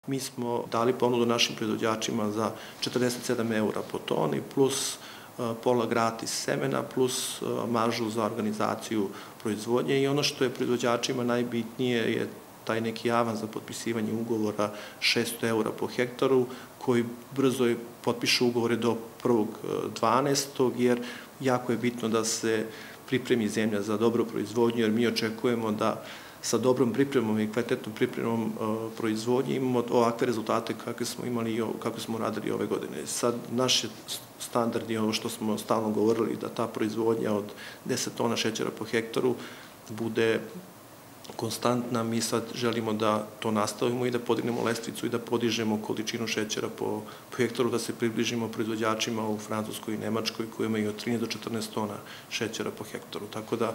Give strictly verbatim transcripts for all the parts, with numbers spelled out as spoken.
Mi smo dali ponudu našim proizvođačima za četrdeset sedam eura po toni, plus pola gratis semena, plus maržu za organizaciju proizvodnje i ono što je proizvođačima najbitnije je taj neki avans za potpisivanje ugovora šesto eura po hektaru, koji brzo potpišu ugovore do prvog dvanaestog jer jako je bitno da se pripremi zemlja za dobru proizvodnju, jer mi očekujemo da sa dobrom pripremom i kvalitetnom pripremom proizvodnje imamo ovakve rezultate kakve smo imali i kako smo radili ove godine. Sad, naš standard je ovo što smo stalno govorili, da ta proizvodnja od deset tona šećera po hektaru bude konstantna. Mi sad želimo da to nastavimo i da podignemo lestvicu i da podižemo količinu šećera po hektaru, da se približimo proizvođačima u Francuskoj i Nemačkoj koji imaju od trinaest do četrnaest tona šećera po hektaru. Tako da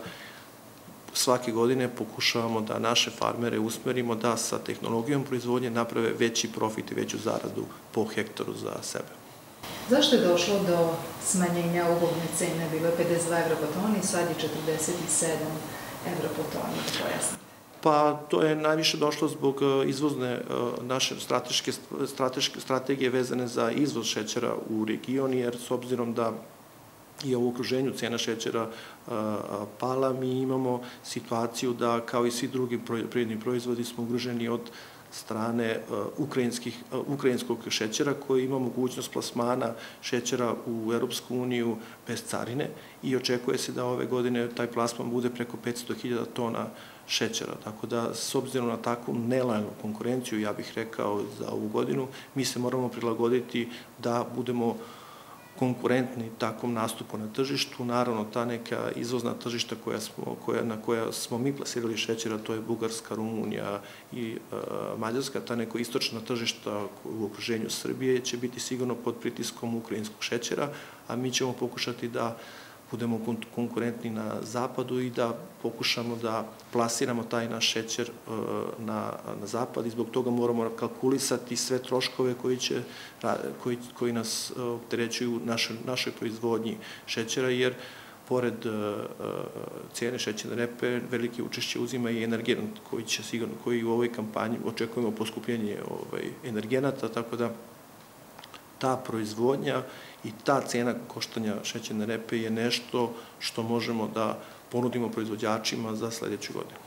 svake godine pokušavamo da naše farmere usmerimo da sa tehnologijom proizvodnje naprave veći profit i veću zaradu po hektaru za sebe. Zašto je došlo do smanjenja ugovne cene? Bilo je pedeset dva evra po toni, sad je četrdeset sedam evra po toni, da pojasnim. Pa to je najviše došlo zbog izvozne naše strateške strategije vezane za izvoz šećera u region, jer s obzirom da je u okruženju cena šećera pala, mi imamo situaciju da kao i svi drugi poljoprivredni proizvodi smo ugroženi od strane ukrajinskog šećera koji ima mogućnost plasmana šećera u Evropsku uniju bez carine i očekuje se da ove godine taj plasman bude preko petsto hiljada tona šećera. Tako da, s obzirom na takvu nelojalnu konkurenciju, ja bih rekao za ovu godinu, mi se moramo prilagoditi da budemo konkurentni takvom nastupu na tržištu. Naravno, ta neka izvozna tržišta na koja smo mi plasirali šećera, to je Bugarska, Rumunija i Mađarska, ta neko istočna tržišta u okruženju Srbije će biti sigurno pod pritiskom ukrajinskog šećera, a mi ćemo pokušati da budemo konkurentni na zapadu i da pokušamo da plasiramo taj naš šećer na zapad i zbog toga moramo kalkulisati sve troškove koji nas opterećuju našoj proizvodnji šećera, jer pored cijene šećerne repe velike učešće uzima i energenat koji će sigurno, koji u ovoj kampanji očekujemo poskupljenje energenata, tako da ta proizvodnja i ta cena koštanja šećerne repe je nešto što možemo da ponudimo proizvođačima za sledeću godinu.